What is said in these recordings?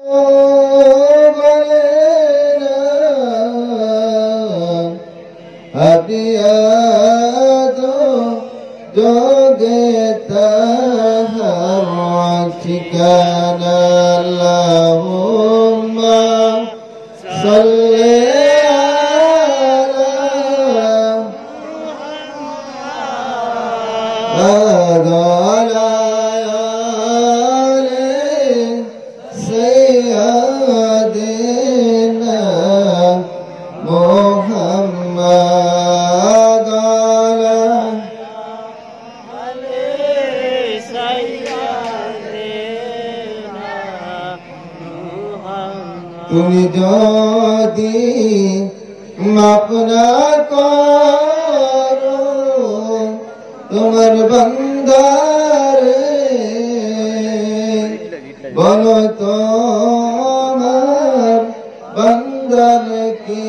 যোগে তাহার ঠিকানা আল্লাহুম্মা সাল্লি আলা আলি সাইয়্যিদিনা মুহাম্মাদ তুমি যদি মাফ না করো তোমার বান্দার বলো তোমার বান্দার কি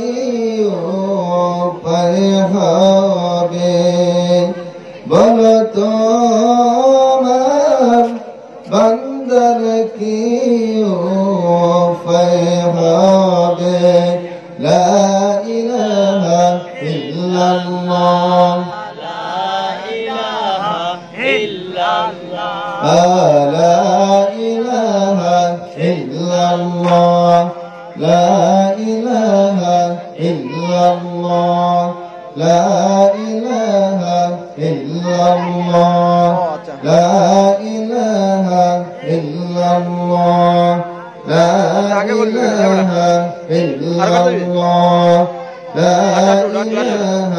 উপায় হবে বলো তোমার বান্দার কি উপায় হবে লা ইলাহা ইল্লাল্লাহ লা ইলাহা ইল্লাল্লাহ লা ইলাহা ইল্লাল্লাহ লা ইলাহা ইল্লাল্লাহ লা ইলাহা ইল্লাল্লাহ লা ইলাহা ইল্লাল্লাহ لا إله إلا الله لا إله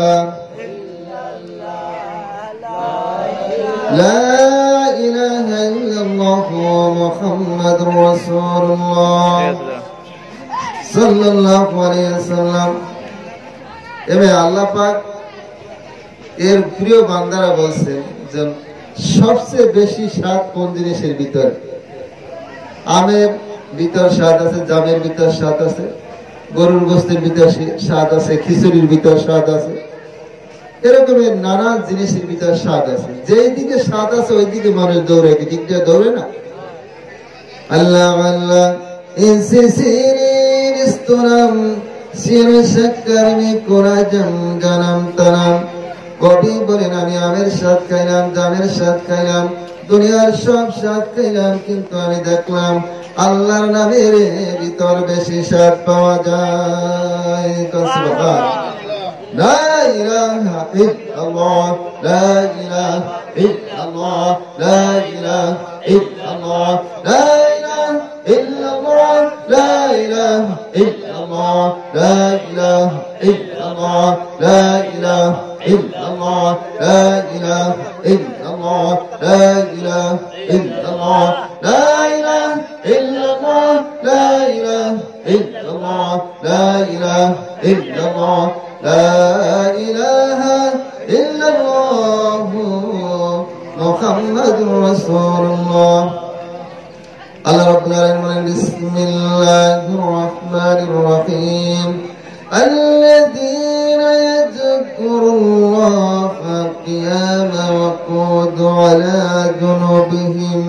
لا إله إلا الله محمد رسول الله صلى الله عليه وسلم এবে আল্লাহ পাক এর প্রিয় বান্দারা বলছে যে সবচেয়ে বেশি স্বাদ কোন জিনিসের ভিতর আমের ভিতর স্বাদ আছে জামের ভিতর স্বাদ আছে গরুর গোশতের ভিতর স্বাদ আছে খিচুড়ির ভিতর স্বাদ আছে এরকমের নানা জিনিসের ভিতর স্বাদ আছে যেই দিকে স্বাদ আছে ওই দিকে মানুষ দৌড়ে দিক দিয়ে দৌড়ে না আল্লাহ আল্লাহ ইনসিসির ইস্তুরাম সির শাকরনি কোরাজম গানাম তানাম কবি বলেন আমি আমের স্বাদ খাইলাম জামের স্বাদ খাইলাম দুনিয়ার সব স্বাদ খাইলাম কিন্তু আমি দেখলাম আল্লাহর নামের ভিতর বেশি স্বাদ পাওয়া যায় সুবহানাল্লাহ লা ইলাহা ইল্লাল্লাহ লা ইলাহা ইল্লাল্লাহ লা ইলাহা ইল্লাল্লাহ লা ইলাহা ইল্লাল্লাহ লা ইলাহা ইল্লাল্লাহ লা ইলাহা ইল্লাল্লাহ লা ইলাহা ইল্লাল্লাহ লা ইলাহা ইল্লাল্লাহ লা ইলাহা ইল্লাল্লাহ লা ইলাহা ইল্লাল্লাহ লা ইলাহা ইল্লাল্লাহ লা ইলাহা ইল্লাল্লাহ লা ইলাহা ইল্লাল্লাহ মুহাম্মাদুর রাসূলুল্লাহ আল্লাহ রাব্বুল আলামিন বলেন বিসমিল্লাহির রাহমানির রহিম الذين يذكرون الله قياما وقعودا على جنوبهم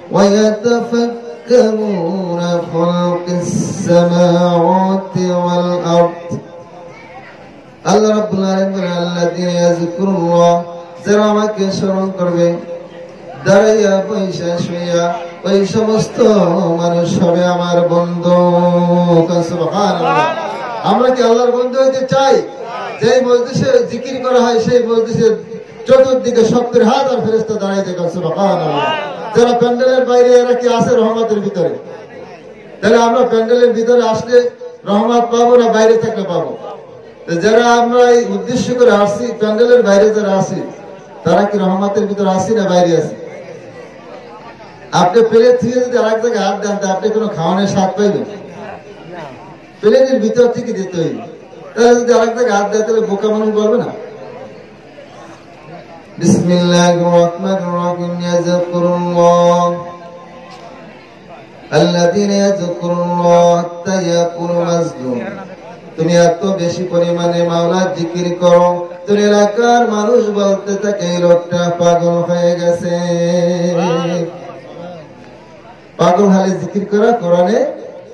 ويتفكرون خلق السماوات والأرض আল্লাহ রাব্বুল আলামিন বলেন الذين يذكرون الله যারা আমাকে স্মরণ করবে দাঁড়াইয়া বৈশা শুইয়া ওই সমস্ত মানুষ হবে আমার বন্ধু সুবহানাল্লাহ আমরা কি আল্লাহর বন্ধু হইতে চাই যে মজলিসে জিকির করা হয় সেই মজলিসে চতুর্দিকে 70,000 ফেরেশতা দাঁড়ায় থাকে সুবহানাল্লাহ যারা প্যান্ডেলের বাইরে এরা কি আছে রহমতের ভিতরে তাহলে আমরা প্যান্ডেলের ভিতরে আসলে রহমত পাবো না বাইরে থাকলে পাবো যারা আমরা এই উদ্দেশ্য করে আসছি প্যান্ডেলের বাইরে যারা আসি তারা কি রহমতের ভিতরে আসি না বাইরে আসি আপনি প্লেট থেকে যদি আরেক জায়গায় হাত দেন আপনি কোনো খাওয়ানোর স্বাদ পাইবেন প্লেটের ভিতর থেকে দিতে হইবে তাহলে যদি আরেক জায়গায় হাত দেয় তাহলে বোকা মানুষ বলবে না বিসমিল্লাহির রাহমানির রহিম ইয়াযকুরুল্লাহ আল্লাযীনা ইয়াযকুরুল্লাহ হাত্তা ইয়াকুলু মাজলুম তুমি এত বেশি পরিমাণে মাওলার জিকির করো তোর এলাকার মানুষ বলতে থাকে এই লোকটা পাগল হয়ে গেছে পাগল হলে জিকির করা কোরআনে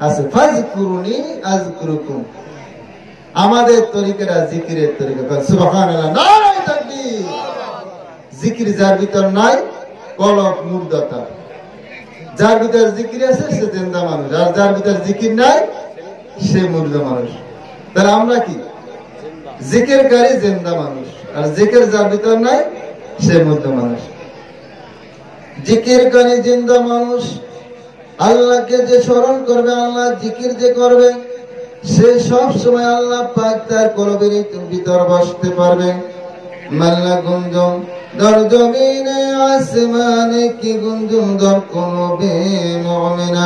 আছে, ফাজকুরুনি আযকুরুকুম। আমাদের তরিকাটা জিকিরের তরিকা। সুবহানাল্লাহ, নারায়ে তাকবীর। জিকির যার ভিতর নাই, কলব মুর্দাতা। যার ভিতর জিকির আছে সে জিন্দা মানুষ, আর যার ভিতর জিকির নাই সে মুর্দা মানুষ। তাহলে আমরা কি? জিকিরকারী জিন্দা মানুষ, আর জিকির যার ভিতর নাই সে মুর্দা মানুষ। জিকিরকারী জিন্দা মানুষ আল্লাহকে যে স্মরণ করবে, আল্লাহ জিকির যে করবে, সে সব সময় আল্লাহ পাক তার কলবের ভিতর বসতে পারবে। মাল্লা গুঞ্জন দর জমিনে আসমানে কি গুঞ্জন দর কলবে মুমিনা।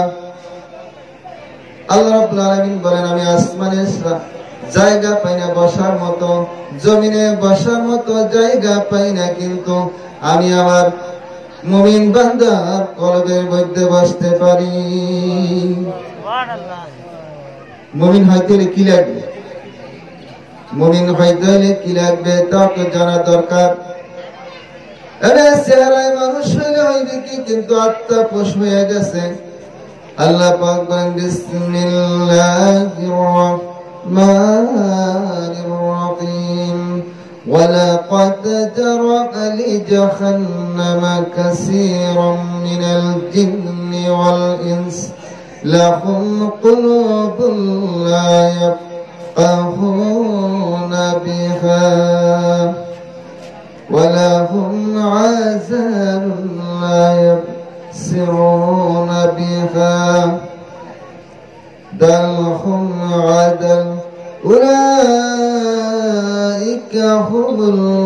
আল্লাহ রাব্বুল আলামিন বলেন, আমি আসমানে জায়গা পাই না বসার মতো, জমিনে বসার মতো জায়গা পাই না, কিন্তু আমি আমার মুমিন বান্দার কলবের মধ্যে বসতে পারি। মুমিন হইতে হলে কি লাগবে? মুমিন হইতে হলে কি লাগবে তা তো জানা দরকার। চেহারায় মানুষ হইলে হইবে কি, কিন্তু আত্মা পশু হয়ে গেছে। আল্লাহ পাক বলেন, বিসমিল্লাহির রাহমানির রাহিম। ولقد ذرأ لجهنم كثيرا من الجن والإنس لهم قلوب لا يفقهون بها ولهم آذان لا يبصرون بها بل هم عدل أولئك هم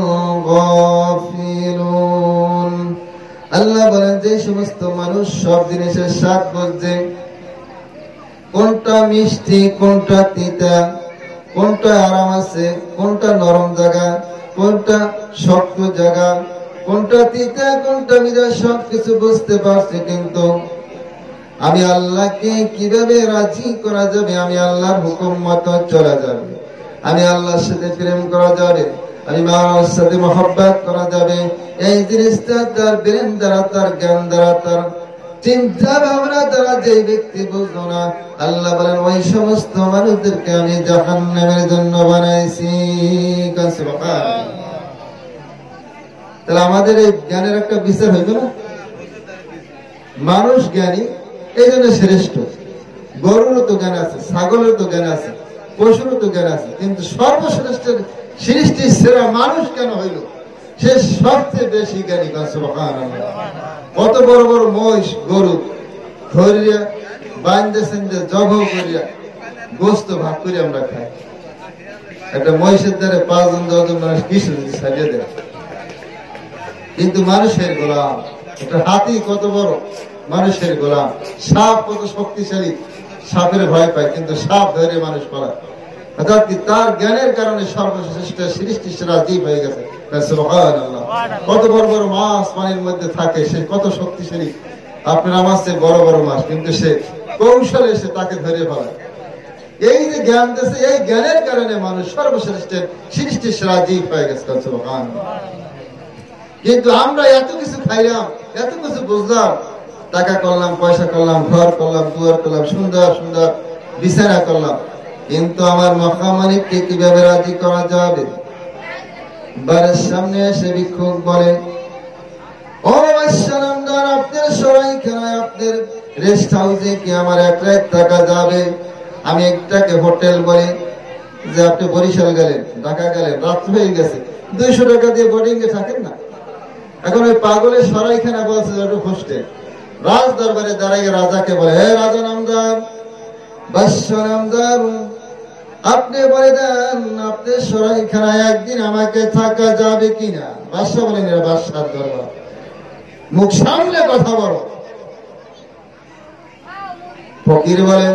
الغافلون। আল্লাহ বলেন, যে সমস্ত মানুষ সব জিনিসের স্বাদ বুঝছে, কোনটা মিষ্টি কোনটা তিতা, কোনটা আরাম আছে কোনটা নরম জায়গা, কোনটা শক্ত জায়গা, কোনটা তিতা কোনটা মিঠা, সবকিছু বুঝতে পারছে, কিন্তু আমি আল্লাহকে কিভাবে রাজি করা যাবে, আমি আল্লাহর হুকুম মতো চলা যাবে, আমি আল্লাহর সাথে প্রেম করা যাবে, আমি মাওলার সাথে মহব্বত করা যাবে, এই জিনিসটা তার ব্রেন দ্বারা, তার জ্ঞান দ্বারা, তার চিন্তা ভাবনা দ্বারা যে ব্যক্তি বুঝলো না, আল্লাহ বলেন ওই সমস্ত মানুষদেরকে আমি জাহান্নামের জন্য বানাইছি। তাহলে আমাদের এই জ্ঞানের একটা বিচার হইল না? মানুষ জ্ঞানী এই জন্য শ্রেষ্ঠ। গরুরও তো জ্ঞান আছে, ছাগলের তো জ্ঞান আছে, পশুরও তো জ্ঞান আছে, কিন্তু সর্বশ্রেষ্ঠ সৃষ্টির সেরা মানুষ কেন হইল? সে সবচেয়ে বেশি জ্ঞানী। কত বড় বড় মহিষ গরু ধরিয়া বান্ধেছেন যে জব করিয়া গোস্ত ভাগ করে আমরা খাই। একটা মহিষের দ্বারা 5 জন 10 জন মানুষ কিছু ছাড়িয়ে দেয়, কিন্তু মানুষের গোলাম। একটা হাতি কত বড়, মানুষের গোলাম। সাপ কত শক্তিশালী, সাপের ভয় পায়, কিন্তু সাপ ধরে মানুষ পালায়। অর্থাৎ তার জ্ঞানের কারণে সর্বশ্রেষ্ঠ সৃষ্টি সেরা জীব হয়ে গেছে। সুবহানাল্লাহ। কত বড় বড় মাছ পানির মধ্যে থাকে, সে কত শক্তিশালী। আপনার আমার চেয়ে বড় বড় মাছ, কিন্তু সে কৌশলে এসে তাকে ধরে ফেলায়। এই যে জ্ঞান দিয়েছে, এই জ্ঞানের কারণে মানুষ সর্বশ্রেষ্ঠ সৃষ্টি সেরা জীব হয়ে গেছে। সুবহানাল্লাহ। কিন্তু আমরা এত কিছু খাইলাম, এত কিছু বুঝলাম, টাকা করলাম, পয়সা করলাম, ঘর করলাম, দুয়ার করলাম, সুন্দর সুন্দর বিছানা করলাম, কিন্তু আমার মক্কা মালিককে কিভাবে রাজি করা যাবে? বাড়ির সামনে এসে ভিক্ষুক বলে, ও আসসালামদার, আপনার সরাইখানায়, আপনার রেস্ট হাউসে কি আমার 1 লাখ টাকা যাবে? আমি একটাকে হোটেল বলি যে আপনি বরিশাল গেলেন, ঢাকা গেলেন, রাত হয়ে গেছে, 200 টাকা দিয়ে বোর্ডিং এ থাকেন না। এখন ওই পাগলের সরাইখানা বলছে হোস্টেল। রাজ দরবারে দাঁড়াইয়ে রাজাকে বলে, হে রাজা নামদার, বাদশা নামদার, আপনি বলে দেন আপনার সরাইখানায় একদিন আমাকে থাকা যাবে কিনা? বাদশা বলেন, এরা বাদশার দরবার, মুখ সামলে কথা বলো। ফকির বলেন,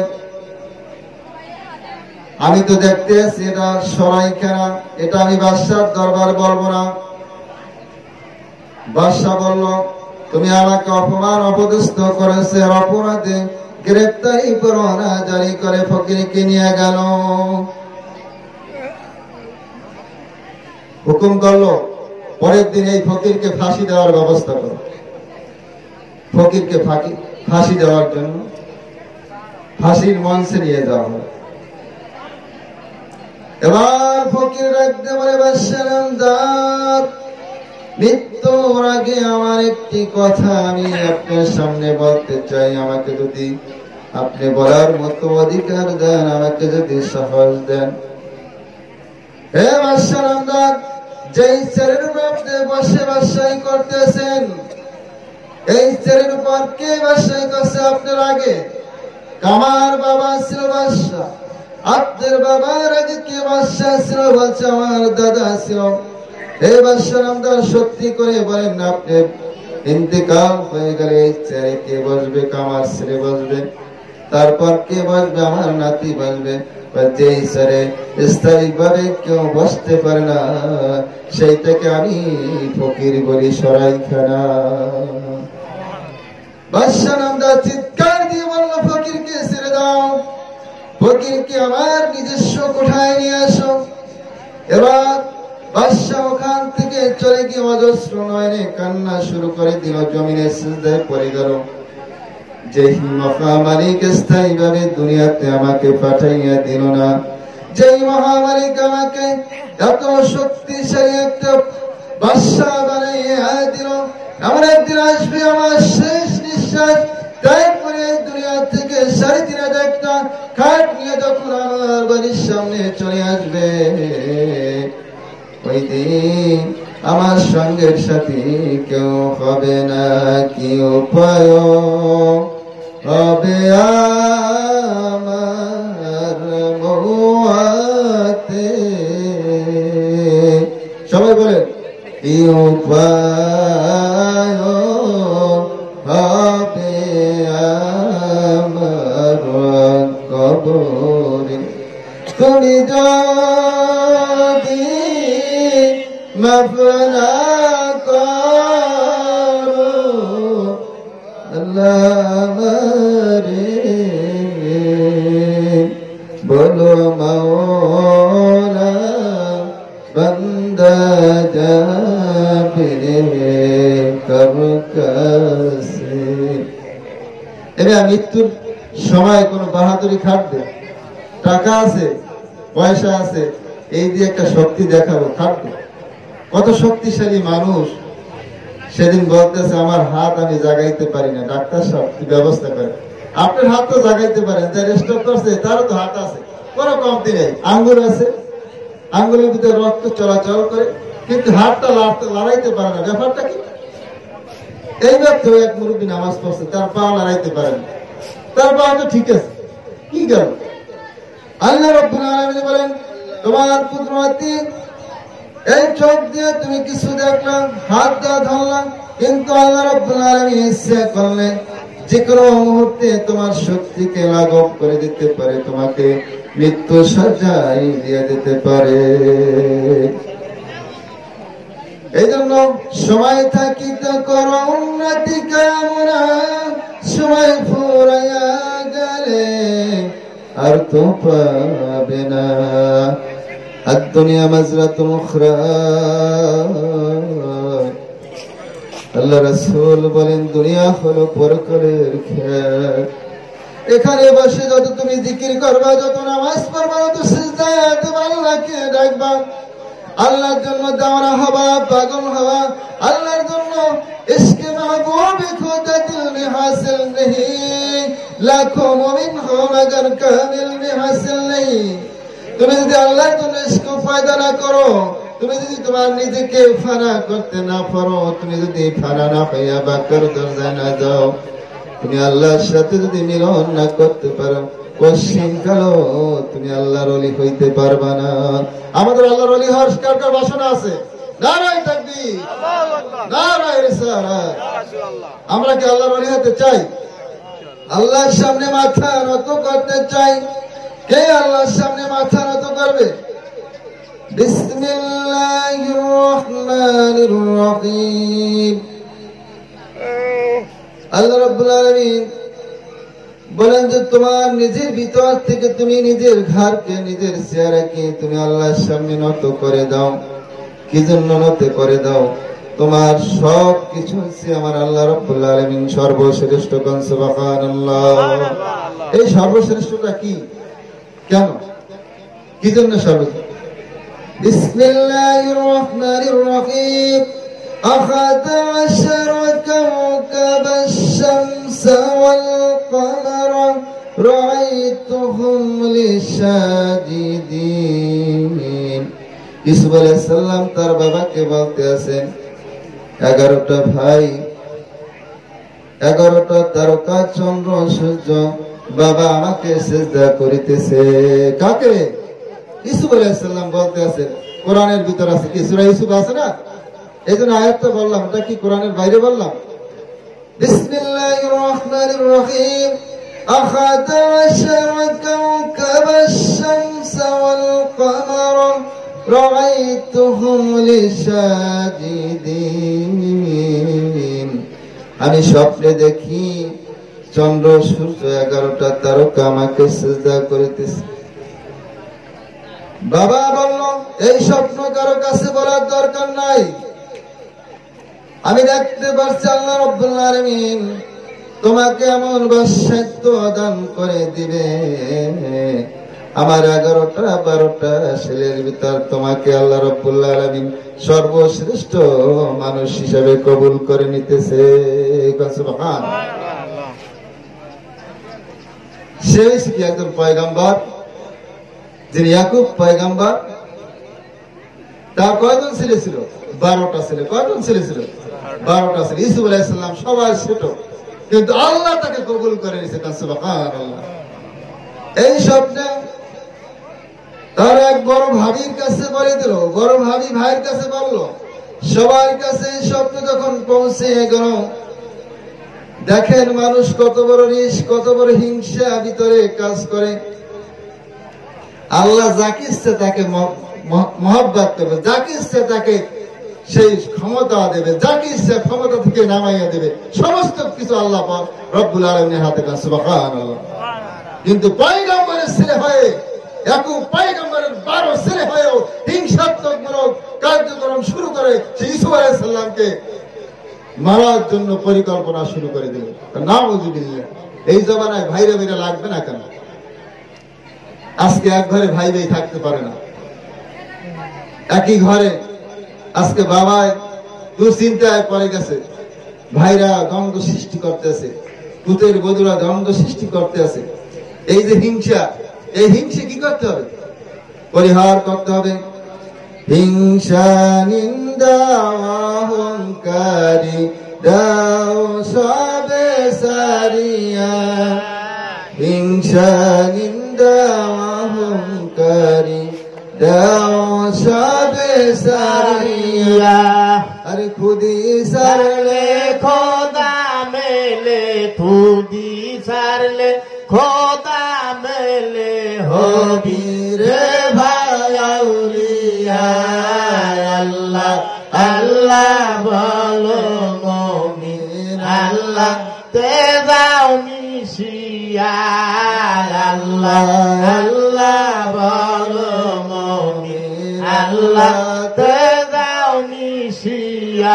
আমি তো দেখতে আছি এটা সরাইখানা, এটা আমি বাদশার দরবার বলবো না। বাদশা বলল, তুমি আমাকে অপমান অপদস্থ করেছে, অপরাধে গ্রেপ্তারি পরোয়ানা জারি করে ফকিরকে নিয়ে গেল। হুকুম করলো, পরের দিন এই ফকিরকে ফাঁসি দেওয়ার ব্যবস্থা করো। ফকিরকে ফাঁসি দেওয়ার জন্য ফাঁসির মঞ্চে নিয়ে যাওয়া হয়। এবার ফকির রাখতে বলে, বাদশাহ নামদার, মৃত্যুর আগে আমার একটি কথা আমি আপনার সামনে বলতে চাই। আমাকে যদি আপনি বলার মতো অধিকার দেন, আমাকে যদি সাহস দেন। হে বাদশাহ নামদার, যেই চেয়ারের উপর আপনি বসে বাদশাহী করতেছেন, এই চেয়ারের উপর কে বাদশাহী করছে আপনার আগে? আমার বাবা ছিল বাদশাহ। আপনার বাবার আগে কে বাদশাহ ছিল? বলছে আমার দাদা ছিল। হে বাদশাহ নামদার, সত্যি করে বলেন, আপনি ইন্তেকাল হয়ে গেলে এই চেয়ারে কে বসবে? আমার ছেলে বসবে। তারপর কে বসবে? আমার নাতি বসবে। যেই চেয়ারে স্থায়ীভাবে কেউ বসতে পারে না, সেইটাকে আমি ফকির বলি সরাইখানা। বাদশাহ নামদার চিৎকার দিয়ে বলল, ফকিরকে ছেড়ে দাও, ফকিরকে আমার নিজস্ব কোঠায় নিয়ে আসো। এবার বাদশাহ ওখান থেকে চলে গিয়ে অজস্র নয়নে কান্না শুরু করে দিল, জমিনে সিজদায় পড়ে গেল। যেই মহামালিক স্থায়ীভাবে দুনিয়াতে আমাকে পাঠাইয়া দিল না, যেই মহামালিক আমাকে এত শক্তিশালী একটা বাদশাহ বানাইয়া দিল, আমার একদিন আসবে আমার শেষ নিঃশ্বাস, তারপরে দুনিয়া থেকে ৩.৫ খাট নিয়ে যখন আমার বাড়ির সামনে চলে আসবে, ওই দিন আমার সঙ্গের সাথে কেউ হবে না। কি উপায় হবে আমার মওয়াতে? সবাই বলেন, কি উপায় হবে আমার কবরে? তুমি যদি মাফ না করো আল্লাহ রে, বলো মাওলা বান্দা যাবে কব কাছে। এরা মৃত্যুর সময় কোন বাহাদুরি খাটবে? টাকা আছে, পয়সা আছে, এই দিয়ে একটা শক্তি দেখাবো, খাটবে। কত শক্তিশালী মানুষ সেদিন বলতেছে, আমার হাত আমি জাগাইতে পারি না, ডাক্তার সাহেব কি ব্যবস্থা করে? আপনার হাত তো জাগাইতে পারেন, যার স্ট্রোক করছে তারও তো হাত আছে, কোনো কমতি নেই, আঙ্গুল আছে, আঙ্গুলের ভিতরে রক্ত চলাচল করে, কিন্তু হাতটা লড়াইতে পারে না। ব্যাপারটা কি? এইবার তো এক মুরব্বী নামাজ পড়ছে, তার পা লড়াইতে পারেন, তার পা তো ঠিক আছে, কি গেল? আল্লাহ রাব্বুল আলামিন বলেন, তোমার কুদরতি এই চোখ দিয়ে তুমি কিছু দেখলাম, হাত দিয়ে ধরলাম, কিন্তু আল্লাহ রাব্বুল আলামিন ইচ্ছা করলে যে কোনো মুহূর্তে তোমার শক্তিকে লাঘব করে দিতে পারে, তোমাকে মৃত্যু সজ্জায় দিয়ে দিতে পারে। এই জন্য সময় থাকিতে করো উন্নতি কামনা, সময় ফুরাইয়া গেলে আর তো পাবে না। الدنيا مزرعة أخرى। আল্লাহ রাসূল বলেন, দুনিয়া হলো পরকালের খেত। এখানে বসে যত তুমি জিকির করবা, যত নামাজ পড়বা, যত সিজদায় আল্লাহকে ডাকবা, আল্লাহর জন্য দেওয়ানা হবা, পাগল হবা, আল্লাহর জন্য ইশকে মাহবুব খুদা দিল মে হাসিল নেহি, লাখো মুমিন হো মগর কামিল মে হাসিল নেহি। তুমি যদি আল্লাহর জন্য ইশক ফায়দা না করো, তুমি যদি তোমার নিজেকে ফানা করতে না পারো, তুমি যদি ফানা না হইয়া বাকর দরজায় না যাও, তুমি আল্লাহর সাথে যদি মিলন না করতে পারো, কোশ্চিন কালো তুমি আল্লাহর ওলি হইতে পারবা না। আমাদের আল্লাহর ওলি হওয়ার কার কার বাসনা আছে? নারায়ে তাকবীর, নারায়ে রিসালাত। আমরা কি আল্লাহর ওলি হতে চাই? আল্লাহর সামনে মাথা নত করতে চাই? কে আল্লাহর সামনে মাথা নত করবে? বিসমিল্লাহির রহমানির রহিম। আল্লাহ রাব্বুল আলামিন বলেন যে তোমার নিজের ভিতর থেকে তুমি নিজের ঘরকে, নিজের চেহারাকে তুমি আল্লাহর সামনে নত করে দাও। কি জন্য নত করে দাও? তোমার সব কিছু হচ্ছে আমার আল্লাহ রাব্বুল আলামিন সর্বশ্রেষ্ঠ। কোন সুবহানাল্লাহ। এই সর্বশ্রেষ্ঠটা কি, কেন, কি জন্য সর্বশ্রেষ্ঠ? বিসমিল্লাহির রহমানির রহিম। أخذ عشر كوكب الشمس والقمر رأيتهم للساجدين। ইউসুফ আলাইহিস সালাম তার বাবাকে বলতে আছেন, 11টা ভাই, 11টা তারকা চন্দ্র সূর্য বাবা আমাকে সিজদা করিতেছে। কাকে? ইউসুফ আলাইহিস সালাম বলতে আছেন। কোরআনের ভিতর আছে কি? সূরা ইউসুফ আছে না, এই জন্য আয়াতটা বললাম, এটা কি কোরআনের বাইরে বললাম? বিসমিল্লাহির রহমানির রহিম। আখাযা আশরা কাওকাবা আশ-শামসা ওয়াল কামারা রাআইতুহুম লিসাজিদিন। আমি স্বপ্নে দেখি চন্দ্র সূর্য 11টা তারকা আমাকে সিজদা করিতেছে। বাবা বলল, এই স্বপ্ন কারো কাছে বলার দরকার নাই, আমি দেখতে পারছি আল্লাহ রাব্বুল আলামিন তোমাকে এমন বাসাত্য দান করে দিবে, আমার 11টা 12টা ছেলের ভিতর তোমাকে আল্লাহ রাব্বুল আলামিন সর্বশ্রেষ্ঠ মানুষ হিসেবে কবুল করে নিতেছে। সুবহানাল্লাহ। সে হচ্ছে কি একজন পয়গম্বর, যিনি ইয়াকুব পয়গম্বর। তার কয়জন ছেলে ছিল? 12টা ছেলে। কয়জন ছেলে ছিল? 12টা ছেলে। ইউসুফ আলাইহিস সালাম সবার ছোট, কিন্তু আল্লাহ তাকে কবুল করে নিয়েছে। সুবহানাল্লাহ। এই স্বপ্নে তার এক বড় ভাবির কাছে বলে দিল, বড় ভাবি ভাইয়ের কাছে বলল, সবার কাছে এই স্বপ্ন যখন পৌঁছে গেল, দেখেন মানুষ কত বড় রিস, কত বড় হিংসা ভিতরে কাজ করে। আল্লাহ যাকে ইচ্ছে তাকে মহব্বত করবে, যাকে ইচ্ছে তাকে সেই ক্ষমতা দেবে, যাকে ইচ্ছে ক্ষমতা থেকে নামাইয়া দেবে। সমস্ত কিছু আল্লাহ রব্বুল আলামিনের হাতে। সুবহানাল্লাহ। কিন্তু পয়গম্বরের ছেলে হয়ে, ইয়াকুব পয়গম্বরের 12 ছেলে হয়েও হিংসাত্মকমূলক কার্যক্রম শুরু করে সেই ইউসুফ আলাইহিস সালামকে মারার জন্য পরিকল্পনা শুরু করে দিল। নাউযুবিল্লাহ। এই জমানায় ভাইরা ভাইরা লাগবে না কেন? আজকে এক ঘরে ভাই ভাই থাকতে পারে না, একই ঘরে। আজকে বাবায় দুশ্চিন্তায় পড়ে গেছে, ভাইরা দ্বন্দ্ব সৃষ্টি করতেছে, পুতের বধুরা দ্বন্দ্ব সৃষ্টি করতে আছে। এই যে হিংসা, এই হিংসা কি করতে হবে? পরিহার করতে হবে। হিংসা নিন্দা অহংকারী দাও সবে সারিয়া, হিংসা নিন্দা অহংকারী দাও সবে সারিয়া। আরে খুদি সারলে খোদা মেলে, খুদি সারলে খোদা মেলে, হবি রে ভাই আউলিয়া। আল্লাহ আল্লাহ বলো মুমিন, আল্লাহ তে যাও মিশিয়া। আল্লাহ আল্লাহ বলো মুমিন, আল্লাহ তে যাও মিশিয়া।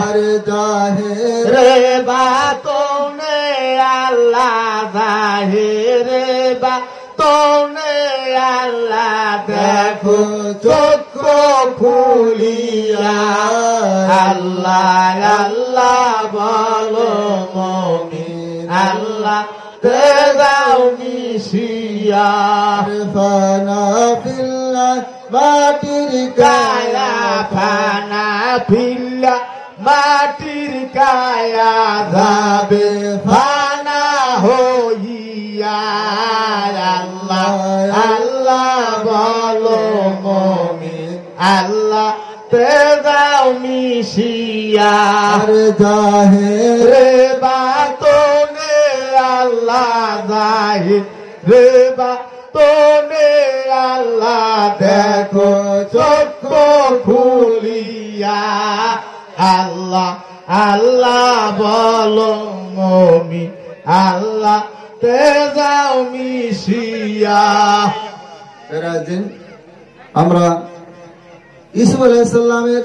রে বাতনে আল্লাহ জাহিরে বাতনে আল্লাহ দেখো চক্ষু খুলিয়া। আল্লাহ আল্লাহ বলো মুমিন, আল্লাহ তে যাও মিশিয়া। ফানা ফিল্লাহ মাটির কায়া, ফানা ফিল্লাহ মাটির কায়া যাবে ফানা হইয়া। আল্লাহ আল্লাহ বলো মুমিন, আল্লাহ তে যাও মিশিয়া। জাহিরে বাতনে আল্লাহ জাহির রে বাতনে আল্লাহ দেখো চক্ষু খুলিয়া। আল্লাহ আল্লাহ বলো মুমিন, আল্লাহ তে যাও মিশিয়া। আমরা ইউসুফ আলাইহিস সালামের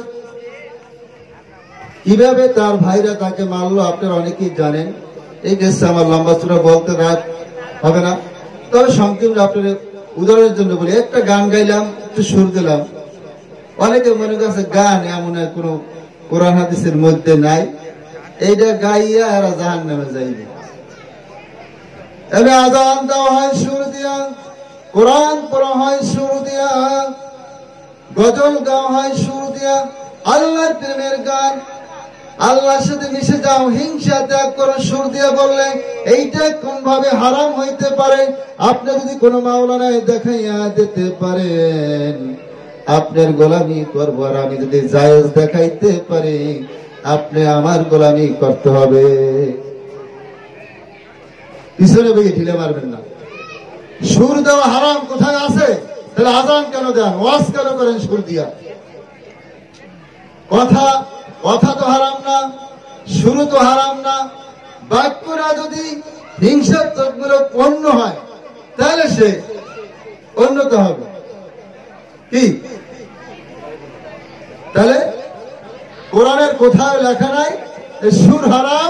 কিভাবে তার ভাইরা তাকে মারলো আপনারা অনেকেই জানেন। এই কেসে আমার লম্বা চূড়া বলতে রাত হবে না। তবে সংক্ষিপ্ত আপনার উদাহরণের জন্য বলি, একটা গান গাইলাম, একটু সুর দিলাম, অনেকে মনে করছে গান এমন কোনো কোরআন হাদিসের মধ্যে নাই, এইটা গাইয়া এরা জাহান্নামে যাইবে। এমনি আযান দেওয়া হয় সুর দিয়া, কোরআন পড়া হয় সুর দিয়া, গজল গাওয়া হয় সুর দিয়া, আল্লাহর প্রেমের গান, আল্লাহর সাথে মিশে যাও, হিংসা ত্যাগ করো সুর দিয়া বললে এইটা কোন ভাবে হারাম হইতে পারে? আপনি যদি কোনো মাওলানায় দেখাইয়া দিতে পারেন আপনার গোলামি করবো, আর আমি যদি জায়েজ দেখাইতে পারি আপনি আমার গোলামি করতে হবে। পিছনে বেগে ঢিলে মারবেন না। সুর দেওয়া হারাম কোথায় আছে? তাহলে আযান কেন দেন, ওয়াজ কেন করেন সুর দিয়া? কথা তো হারাম না, সুর তো হারাম না, বাক্যরা যদি হিংসাত্মক অন্য হয় তাহলে সে অন্যত হবে কি? তাহলে কোরআনের কোথায় লেখা নাই সুর হারাম,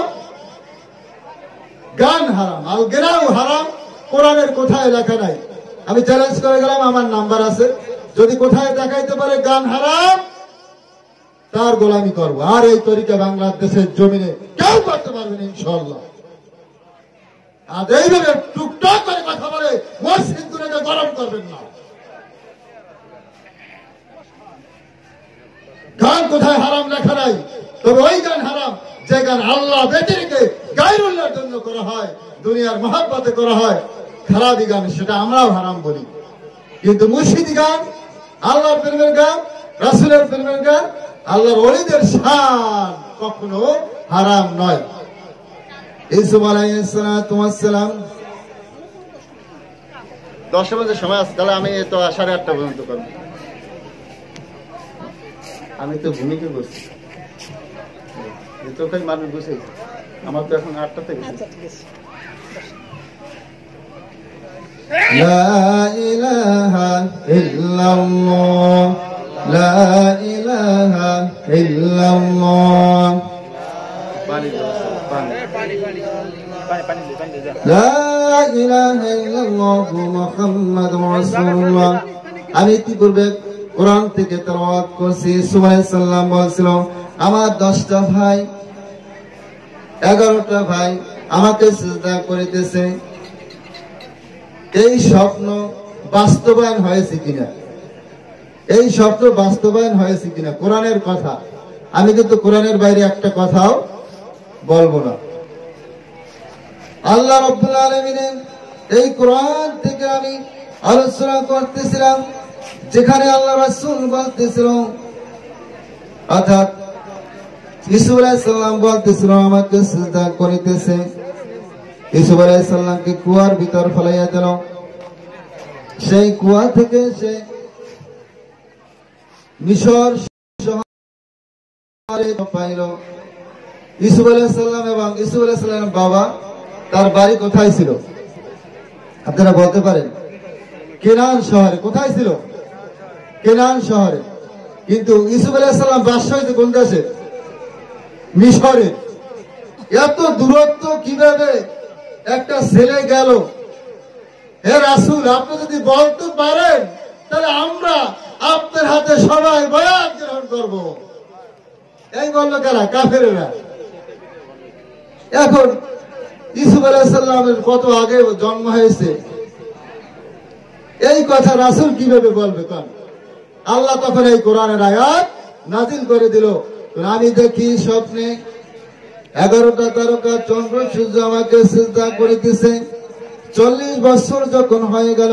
গান হারাম, আল গিনাউ হারাম? কোরআনের কোথায় লেখা নাই? আমি চ্যালেঞ্জ করে গেলাম, আমার নাম্বার আছে, যদি কোথায় দেখাইতে পারে গান হারাম তার গোলামি করবো। আর এই তরিকা বাংলাদেশের জমিনে কেউ করতে পারবে না ইনশাআল্লাহ। আর এইভাবে টুকটাক করে কথা বলে মসজিদ দুনিয়াকে গরম করবেন না। গান কোথায় হারাম লেখা নাই, তবে ওই গান হারাম যে গান আল্লাহ ব্যতিরেকে গায়রুল্লাহর জন্য করা হয়, দুনিয়ার মহব্বতে করা হয়, খারাপি গান সেটা আমরাও হারাম বলি। কিন্তু মুর্শিদি গান, আল্লাহর প্রেমের গান, রাসূলের প্রেমের গান, আল্লাহর ওলিদের শান কখনো হারাম নয়। ইউসুফ আলাইহিস সালাতু ওয়াস সালাম 10 বাজে সময় আছে, তাহলে আমি তো 8:30 পর্যন্ত করব। আমি তো ভূমিকা করছি, এতক্ষণ মানুষ বসেছে, আমার তো এখন 8টা থেকে। লা ইলাহা ইল্লাল্লাহ, লা ইলাহা ইল্লাল্লাহ, লা ইলাহা ইল্লাল্লাহ মুহাম্মাদুর রাসূলুল্লাহ। আমি ইতিপূর্বে কোরআন থেকে তেলাওয়াত করছি। ইউসুফ আলাইহিস সালাম বলছিল, আমার 10টা ভাই 11টা ভাই আমাকে সিজদা করিতেছে। এই স্বপ্ন বাস্তবায়ন হয়েছে কিনা, এই স্বপ্ন বাস্তবায়ন হয়েছে কিনা কোরআনের কথা। আমি কিন্তু কোরআনের বাইরে একটা কথাও বলবো না। আল্লাহ রাব্বুল আলামিনের এই কোরআন থেকে আমি আলোচনা করতেছিলাম, যেখানে আল্লাহ রাসূল বলতেছিল, অর্থাৎ ইউসুফ আলাইহিস সালাম বলতেছিল আমাকে সিজদা করিতেছে। ইউসুফ আলাইহিস সালামকে কুয়ার ভিতর ফেলাইয়া দিল। সেই কুয়া থেকে সে মিশর শহরে পাইল। ইউসুফ আলাইহিস সালাম এবং ইউসুফ আলাইহিস সালামের বাবা, তার বাড়ি কোথায় ছিল আপনারা বলতে পারেন? কেনান শহরে। কোথায় ছিল? কেনান শহরে। কিন্তু ইউসুফ আলাইহিস সালাম বাদশা হইতে কোন দেশে? মিশরে। এত দূরত্ব কিভাবে একটা ছেলে গেল? হে রাসূল, আপনি যদি বলতে পারেন তাহলে আমরা আপনার হাতে সবাই বায়াত গ্রহণ করব। এই বলল কারা? কাফেরেরা। এখন ইউসুফ আলাইহিস সালামের কত আগে জন্ম হয়েছে, এই কথা রাসূল কিভাবে বলবে? কারণ আল্লাহ তখন এই কোরআনের আয়াত নাযিল করে দিল, আমি দেখি স্বপ্নে 11টা তারকা চন্দ্র সূর্য আমাকে সিজদা করিতেছে। 40 বছর যখন হয়ে গেল,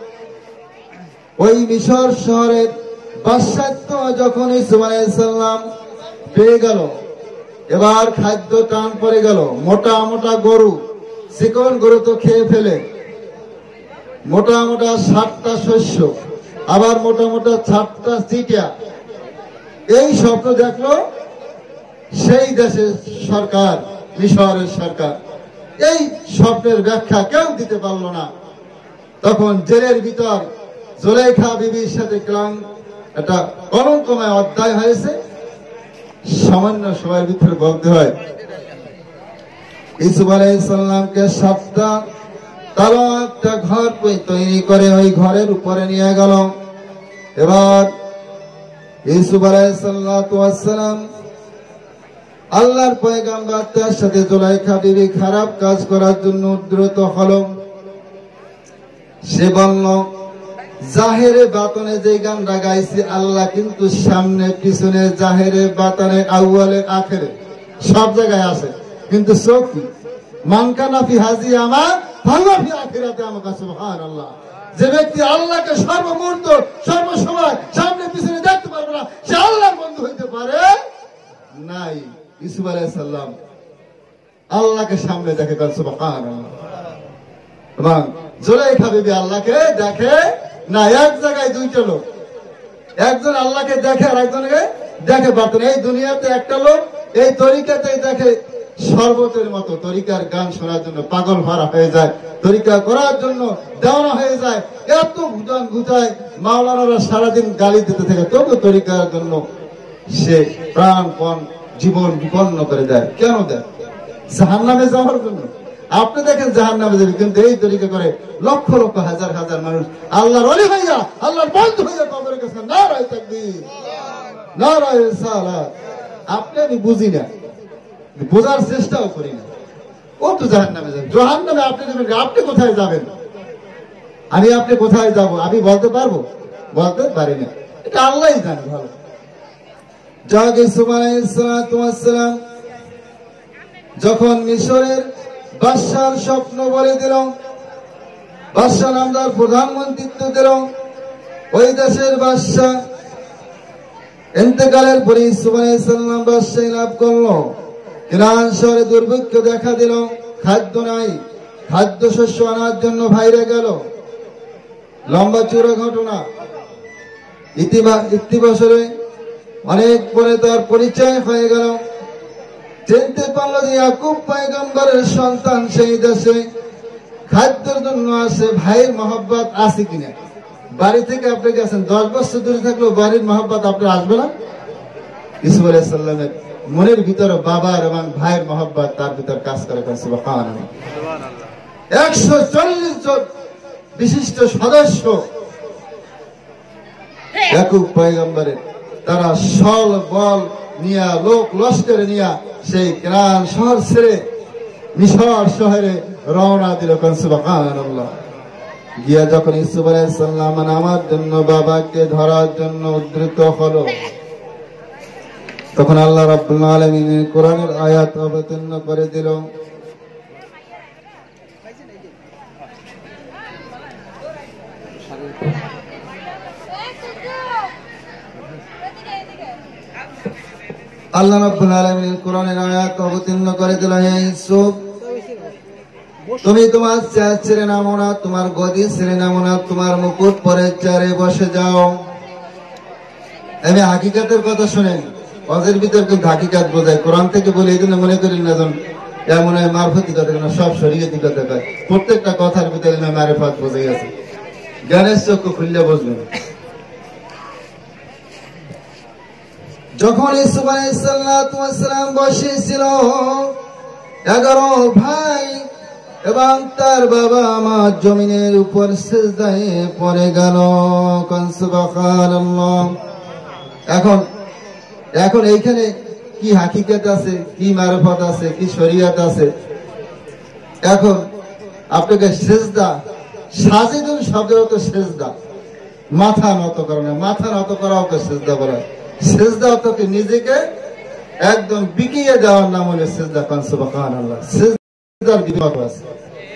ওই মিশর শহরের বাদশাহত্ব যখন ইউসুফ আলাইহিস সালাম পেয়ে গেল, এবার খাদ্য টান পড়ে গেল। মোটা মোটা গরু, চিকন গরু তো খেয়ে ফেলে, মোটা মোটা 7টা শস্য, আবার মোটা মোটা 7টা চিটিয়া। এই স্বপ্ন দেখলো সেই দেশের সরকার, মিশরের সরকার। এই স্বপ্নের ব্যাখ্যা কেউ দিতে পারলো না। তখন জেলের ভিতর জুলাইখা বিবির সাথে একটা কলঙ্কময় অধ্যায় হয়েছে। সামান্য সময়ের ভিতরে বলতে হয়, ইউসুফ আলাইহিস সালামকে 7টা তারা একটা ঘর তৈরি করে ওই ঘরের উপরে নিয়ে গেল। এবার ইউসুফ আলাইহিস সালাতু ওয়াস সালাম আল্লাহর পয়গম্বর তার সাথে জুলাইখা বিবি খারাপ কাজ করার জন্য উদ্যত হলো। সে বলল, জাহেরে বাতনে যে গানটা গাইছি আল্লাহ কিন্তু সামনে পিছনে জাহেরে বাতনে আউয়ালে আখেরে সব জায়গায় আছে, কিন্তু চোখ মানকানা ফি হাজি আমা ফাহুয়া ফি আখিরাতে আমা সুবহানাল্লাহ। যে ব্যক্তি আল্লাহকে সর্বমুহূর্ত সর্বসময় সামনে পিছনে দেখতে পারবে না, সে আল্লাহর বন্ধু হইতে পারে নাই। ইউসুফ আলাইহিস সালাম আল্লাহকে সামনে দেখে, সুবহানাল্লাহ। এবং জুলাইখা বিবি আল্লাহকে দেখে না। এক জায়গায় দুইটা লোক, একজন আল্লাহকে দেখে আর একজনকে দেখে বাতনে। এই দুনিয়াতে একটা লোক এই তরিকাতে দেখে শরবতের মতো, তরিকার গান শোনার জন্য পাগল ভরা হয়ে যায়, তরিকা করার জন্য দেওয়ানা হয়ে যায়, এত ভুটান ঘুটায় মাওলানারা সারাদিন গালি দিতে থাকে, তবু তরিকার জন্য সে প্রাণপণ জীবন বিপন্ন করে দেয়। কেন দেয়? জাহান্নামে যাওয়ার জন্য। আপনি দেখেন জাহান্নামে যাবে, কিন্তু এই তরিকা করে লক্ষ লক্ষ হাজার হাজার মানুষ আল্লাহর ওলি হইয়া আল্লাহর বন্ধু হইয়া কবরের কাছে নারায়ে তাকবীর নারায়ে রিসালাত। আপনি আমি বুঝি না, বোঝার চেষ্টাও করি না। ও তো জাহান্নামে যাবে। জাহান্নামে আপনি যাবেন, আপনি কোথায় যাবেন? আমি আপনি কোথায় যাব আমি বলতে পারবো? বলতে পারি না, এটা আল্লাহই জানে ভালো। যাক, ইউসুফ আলাইহিস সালাতু ওয়াস সালাম যখন মিশরের বাদশার স্বপ্ন বলে দিল, বাদশা নামদার প্রধানমন্ত্রিত্ব দিল, ওই দেশের বাদশা ইন্তেকালের পরে ইউসুফ আলাইহিস সালাম বাদশাহী লাভ করলো। কিনান শহরে দুর্ভিক্ষ দেখা দিল, খাদ্য নাই, খাদ্য শস্য আনার জন্য বাইরে গেল। লম্বা চূড়া ঘটনা। ইতিবছরে অনেক পরে তার পরিচয় হয়ে গেল। চিনতে পারলো যে ইয়াকুব পয়গম্বরের সন্তান সেই দেশে খাদ্যের জন্য আসে। ভাইয়ের মহব্বত আছে কিনা? বাড়ি থেকে আপনি গেছেন 10 বছর দূরে থাকলেও বাড়ির মহব্বত আপনার আসবে না? ইউসুফ আলাইহিস সালামের মনের ভিতরে বাবার এবং ভাইয়ের মহব্বত তার ভিতর কাজ করে। সুবহানাল্লাহ। 140 জন বিশিষ্ট সদস্য ইয়াকুব পয়গম্বরের, তারা সল বল নিয়া, লোক লস্করে নিয়া সেই কিনান শহর ছেড়ে মিশর শহরে রওনা দিল। সুবহানাল্লাহ। গিয়া যখন ইউসুফ আলাইহিস সালাম আমার জন্য বাবাকে ধরার জন্য উদ্ধৃত হলো, তখন আল্লাহ রাব্বুল আলামিন কোরআনের আয়াত অবতীর্ণ করে দিল। আল্লাহ রাব্বুল আলামিন কোরআনের আয়াত অবতীর্ণ করে দিল, হে ইউসুফ, তুমি তোমার চেয়ার ছেড়ে নামো না, তোমার গদি ছেড়ে নামো না, তোমার মুকুট পরে চেয়ারে বসে যাও। আমি হাকিকাতের কথা শুনেন, ওদের ভিতর কিন্তু হাকিকাত বোঝায়। কোরআন থেকে বলে এই জন্য মনে করেন না এমন মারফতি কথা না, সব শরীয়তি কথা কয়। প্রত্যেকটা কথার ভিতরে মারফত বোঝে আছে, জ্ঞানের চক্ষু খুললে বুঝবেন। যখন ইউসুফ আলাইহিস সালাম বসেছিল, 11 ভাই এবং তার বাবা আমার জমিনের উপর সিজদায় পড়ে গেল। সুবহানাল্লাহ। এখন এইখানে কি হাকিকত আছে, কি মারফত আছে, কি শরীয়ত আছে? এখন আপনাকে সিজদা, সাজিদুন শব্দের অর্থ সিজদা, মাথা নত করা না, মাথা নত করা ওকে সিজদা বলা। সিজদা অর্থকে নিজেকে একদম বিকিয়ে দেওয়ার নাম হলো সিজদা। সুবহানাল্লাহ। সিজদার বিভাগ আছে।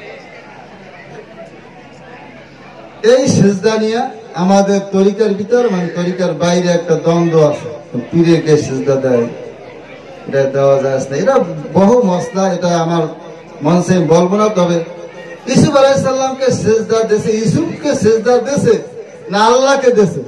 এই সিজদা নিয়ে আমাদের তরিকার ভিতর মানে তরিকার বাইরে একটা দ্বন্দ্ব আছে। পীরকে সিজদা দেয়, এটা দেওয়া যায় না, এটা বহু মশলা। এটা আমার মনসে বলবো না। তবে ইউসুফ আলাইহিস সালামকে সিজদা দিয়েছে, ইউসুফকে সিজদা দিয়েছে না আল্লাহকে দিয়েছে?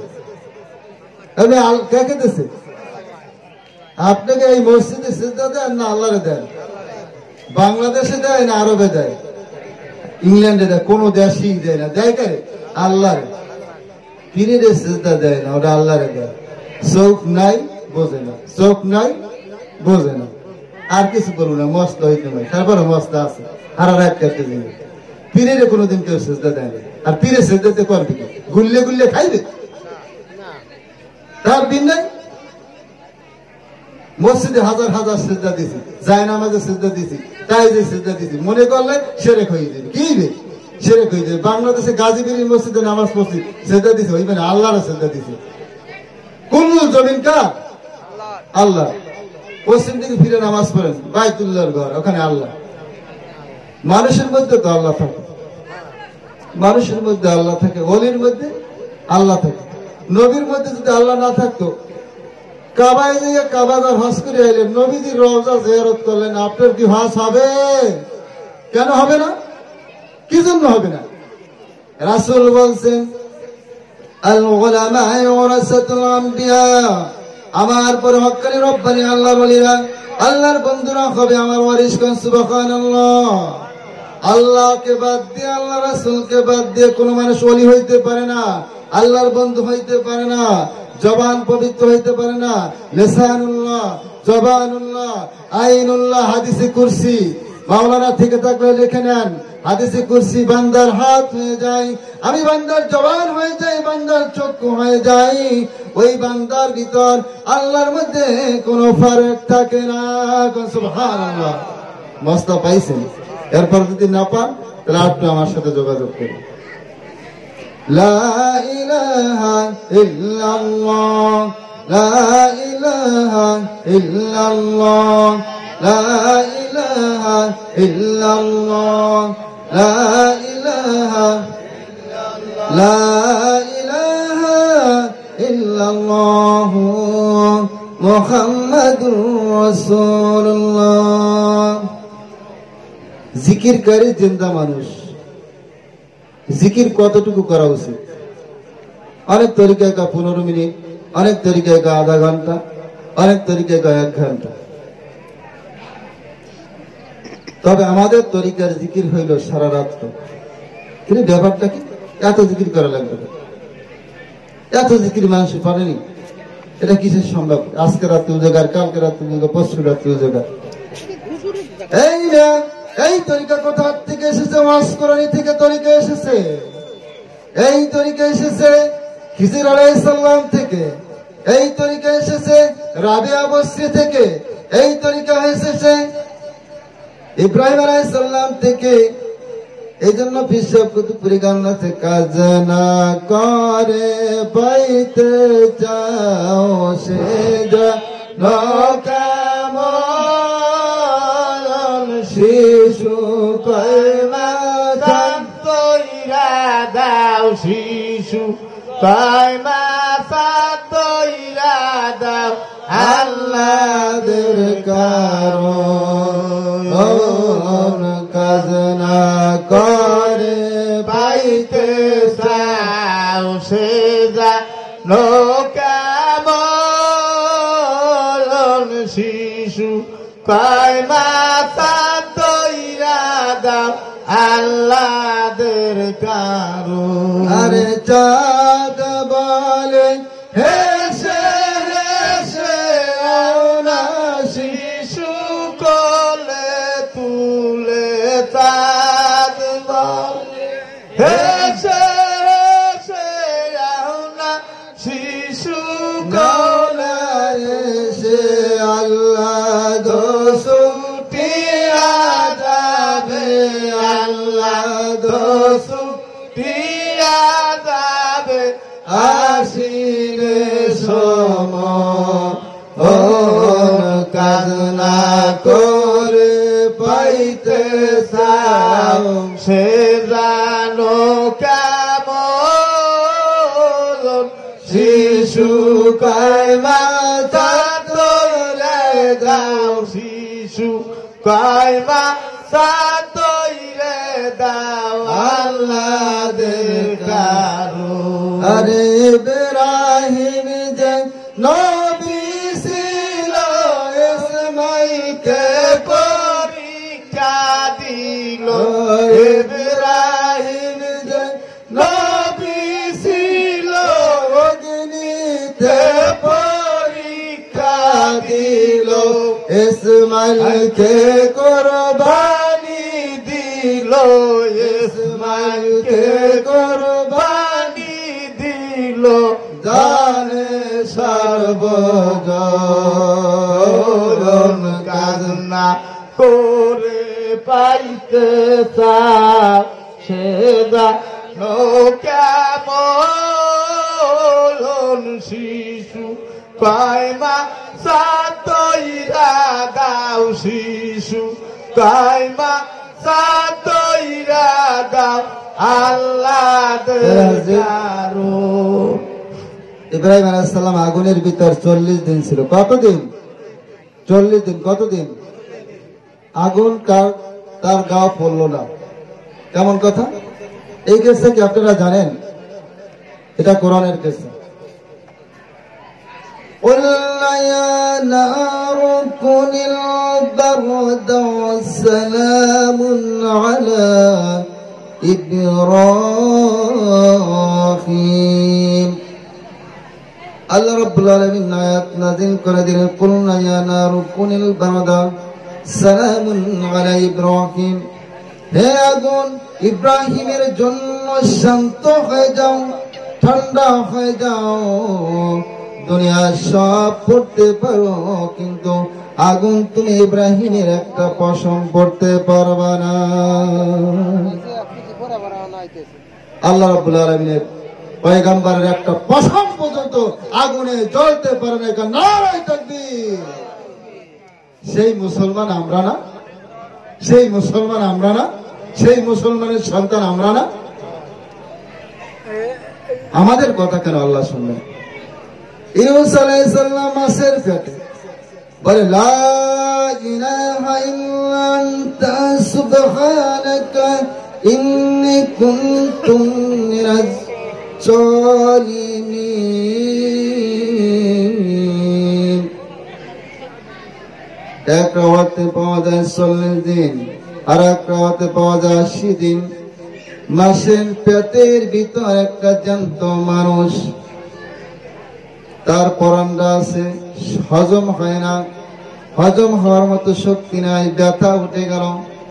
কাকে দিয়েছে? আপনাকে এই মসজিদে সিজদা দেন না আল্লাহরে দেন? বাংলাদেশে দেয় না আরবে দেয়, ইংল্যান্ডে দেয়, কোন দেশই দেয় না। দেয় কারে? আল্লাহরে। পীরের সিজদা দেয় না, ওটা আল্লাহরে দেয়। চোখ নাই বোঝে না, চোখ নাই বোঝে না। আর কিছু বলবো না, মস্ত হইতে নয়, তারপরে মস্ত আছে। আর এক কাটতে দিন পীরের কোনোদিন কেউ সেজদা দেয় না। আর পীরে সেজদাতে করবে কি? গুল্লে গুল্লে খাইবে? তার দিন নাই। মসজিদে হাজার হাজার সেজদা দিছি, যায় নামাজে সেজদা দিছি, তাই যে সেজদা দিছি, মনে করলে সেরেক হয়ে যাবে। কি রে সেরেক হয়ে যাবে? বাংলাদেশে গাজীপুরের মসজিদে নামাজ পড়ছি, সেজদা দিছি, হইবে না? আল্লাহর সেজদা দিছি। কোন জমিন কার? আল্লাহ। পশ্চিম দিকে ফিরে নামাজ পড়েন, বাইতুল্লাহর ঘর, ওখানে আল্লাহ। মানুষের মধ্যে তো আল্লাহ থাকে, মানুষের মধ্যে আল্লাহ থাকে, ওলির মধ্যে আল্লাহ থাকে। নবীর মধ্যে যদি আল্লাহ না থাকতো, কাবায় গিয়ে কাবাদার হজ করে আইলেন, নবীজির রওজা জিয়ারত করলেন, আপনার কি হজ হবে? কেন হবে না? কি জন্য হবে না? রাসূল বলছেন, আল উলামা ওয়ারাসাতুল আম্বিয়া, আমার পরে হক্কানি রব্বানি আল্লাহর ওলিরা, আল্লাহর বন্ধুরা হবে আমার ওয়ারিস। কোন সুবহানাল্লাহ। আল্লাহকে বাদ দিয়ে, আল্লাহ রাসূলকে বাদ দিয়ে কোনো মানুষ ওলি হইতে পারে না, আল্লাহর বন্ধু হইতে পারে না, জবান পবিত্র হইতে পারে না। লিসানুল্লাহ, জবানুল্লাহ, আইনুল্লাহ। হাদিসে কুরসি মাওলানা থেকে থাকলে লিখে নেন, হাদিসে কুরসি বান্দার হাত হয়ে যায়, আমি বান্দার জবান হয়ে যাই, বান্দার চক্ষু হয়ে যাই। ওই বান্দার ভিতর আল্লাহর মধ্যে কোনো ফারাক থাকে না। সুবহানাল্লাহ। মস্তা পাইছেন? এরপর যদি না পান তাহলে আপনি আমার সাথে যোগাযোগ করুন। লা ইলাহা ইল্লাল্লাহ, লা ইলাহা ইল্লাল্লাহ, লা ইলাহা ইল্লাল্লাহ, লা ইলাহা, লা ইলাহা ইল্লাল্লাহ মুহাম্মাদুর রাসূলুল্লাহ। জিকির করে জিন্দা মানুষ। জিকির কতটুকু করা উচিত? অনেক তরিকায় কা 15 মিনিট, অনেক তরিকায় কা আধা ঘন্টা, অনেক তরিকায় কা 1 ঘন্টা। তবে আমাদের তরিকার জিকির হইল সারা রাত। কিন্তু ব্যাপারটা কি? এত জিকির করা লাগবে? এত জিকির মানুষ পারেনি। এটা কিসের সম্ভব? আজকে রাত্রে উজাগার, কালকে রাত্রে উজাগার, পরশু রাত্রে উজাগার। এই না, এই তরিকা কোথা থেকে এসেছে? ওয়াজ কোরআনী থেকে তরিকা এসেছে। এই তরিকা এসেছে খিজির আলাইহিস সালাম থেকে, এই তরিকা এসেছে রাবিয়া বসরি থেকে, এই তরিকা এসেছে ইব্রাহিম আলাইহিস সালাম থেকে। এই জন্য বিশ্বব কুতুবপুরি গান আছে, কাজ না করে পাইতে চাও সে নকামল শিশু কয়মা তৈরা দাও, শিশু কয়মা তৈরা দাও, আল্লাহর কারণ কাজ না করে পাইতে চাও সে নকামল শিশু কয়মা তৈরা দাও, আল্লাহর কারণ। আরে চাঁদ বলে হেসে হেসে আওনা, শিশু কোলে তুলে চাঁদ বলে হেসে হেসে আওনা, শিশু কোলে এসে আল্লাহ দোষটিয়া যাবে, আল্লাহ দোষটিয়া যাবে আসিলে সময়। ও কাজ না করে পাইতে চাও সে জানো কেমন, শিশু কয়মা তৈরে দাও, শিশু কয়মা তৈরে দাও, আল্লাহর কারণ। আরে ইব্রাহিম যে নবী ছিল, ইসমাইলকে পরীক্ষা দিল। ইব্রাহিম যে নবী ছিল, অগ্নিতে পরীক্ষা দিল। ইসমাইলকে কুরবানি দিল, কে কুরবানি দিল জানে সর্বজন কাজনা করে পাইতে চায় সেদা কেমন শিশু কায়মা সাতইরা দাও শিশু কায়মা সাতইরা দাও আল্লাহ দেখারো। ইব্রাহিম আলাইহিস সালাম আগুনের ভিতর 40 দিন ছিল। কতদিন? 40 দিন। কতদিন? আগুন তার গা পড়লো না। কেমন কথা? এই কেসটা কি আপনারা জানেন? এটা কোরআনের কেস। قُلْنَا يَا نَارُ كُونِي الْبَرْدَ وَسَلَامٌ عَلَى إِبْرَاهِيمَ। আল্লাহ রাব্বুল আলামিন আয়াত নাযিল করে দিলেন, কুলনা ইয়া নারু কুনিল বারদা সালামুন আলা ইব্রাহিম। হে আগুন, ইব্রাহিমের জন্য শান্ত হয়ে যাও, ঠান্ডা হয়ে যাও। দুনিয়া সব পড়তে পারো, কিন্তু আগুন তুমি ইব্রাহিমের একটা পশম পড়তে পারবা না। আল্লাহ রাব্বুল আলামিনের পয়গম্বরের একটা পশম পর্যন্ত আগুনে জ্বলতে পারে না। নারায়ে তাকবীর। সেই মুসলমান আমরা না? সেই মুসলমান আমরা না? সেই মুসলমানের সন্তান আমরা না? আমাদের কথা কেন আল্লাহ শুনবেন? ইউনূস আলাইহিস সালাম মাছের পেটে বলে, লা ইলাহা ইল্লা আনতা সুবহানাকা ইন্নী কুনতু মিনাজ জালিমিন। এক রাওয়াতে পাওয়া যায় 40 দিন, আর এক রাওয়াতে পাওয়া যায় 80 দিন। মাসের পেটের ভিতর একটা জ্যান্ত মানুষ, তার পরান্ডা আছে, হজম হয় না, হজম হওয়ার মতো শক্তি নাই, ব্যথা উঠে গেল।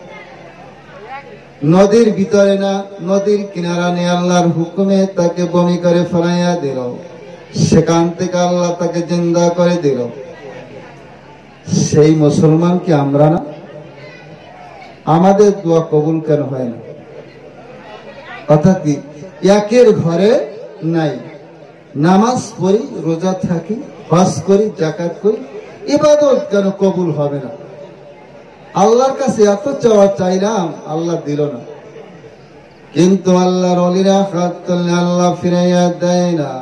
নদীর ভিতরে না, নদীর কিনারা নিয়ে আল্লাহর হুকুমে তাকে বমি করে ফেলাইয়া দিল। সেখান থেকে আল্লাহ তাকে জিন্দা করে দিল। সেই মুসলমান কি আমরা না? আমাদের দোয়া কবুল কেন হয় না? কথা কি? একের ঘরে নাই। নামাজ পড়ি, রোজা থাকি, হজ করি, যাকাত করি, ইবাদত কেন কবুল হবে না? আল্লাহর কাছে এত চাওয়া চাইলাম, আল্লাহ দিল না। কিন্তু আল্লাহর ওলিরা হাত তুললে আল্লাহ ফিরাইয়া দেয় না।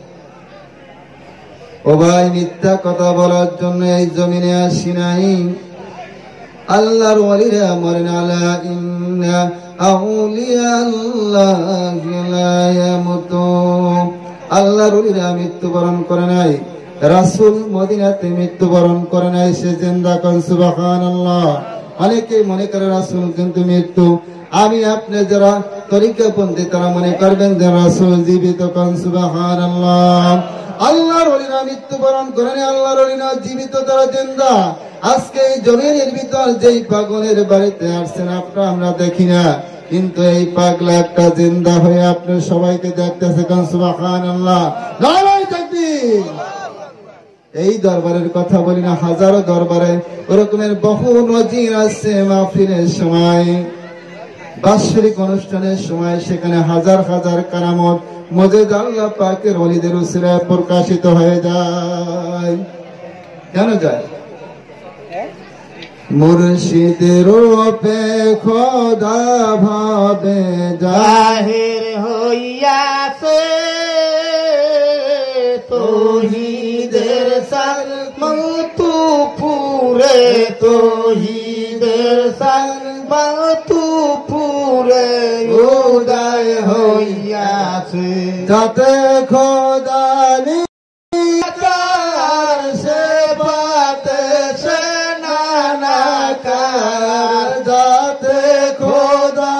ও ভাই, মিথ্যা কথা বলার জন্য এই জমিনে আসি নাই। আল্লাহর ওলিরা মরেন, আলা ইন্না আউলিয়া আল্লাহি লা ইয়ামুতুন। আল্লাহর ওলিরা মৃত্যুবরণ করে নাই। রাসূল মদিনাতে মৃত্যুবরণ করে নাই, সে জিন্দা। কোন সুবহানাল্লাহ। অনেকে মনে করে রাসূল কিন্তু মৃত্যু। আমি আপনি যারা তরিকাপন্থী তারা মনে করবেন যে রাসূল জীবিত। কোন সুবহানাল্লাহ। আল্লাহর ওলিরা মৃত্যুবরণ করে নাই, আল্লাহর ওলিরা জীবিত, তারা জিন্দা। আজকে এই জমিনের ভিতর যেই পাগলের বাড়িতে আসছেন আপনারা, আমরা দেখি না, কিন্তু এই পাগলা একটা জিন্দা হয়ে আপনার সবাইকে দেখতেছে। কোন সুবহানাল্লাহ। নারায়ে তাকবীর। এই দরবারের কথা বলি না, হাজারো দরবারে ওরকমের বহু নজির আছে। মাহফিলের সময়, বাৎসরিক অনুষ্ঠানের সময় সেখানে হাজার হাজার কারামত মুজিজা আল্লাহ পাকের ওলিদের উসিলায় প্রকাশিত হয়ে যায়। কেন যায়? মুর্শিদের রূপে খোদা ভাবে জাহির হইয়াছে তৌহিদের সালমাতুপুরে, তৌহিদের সালমাতুপুরে উদয় হইয়াছে। যাতে খোদা নিরাকার সে বাতে সে নানাকার, যাতে খোদা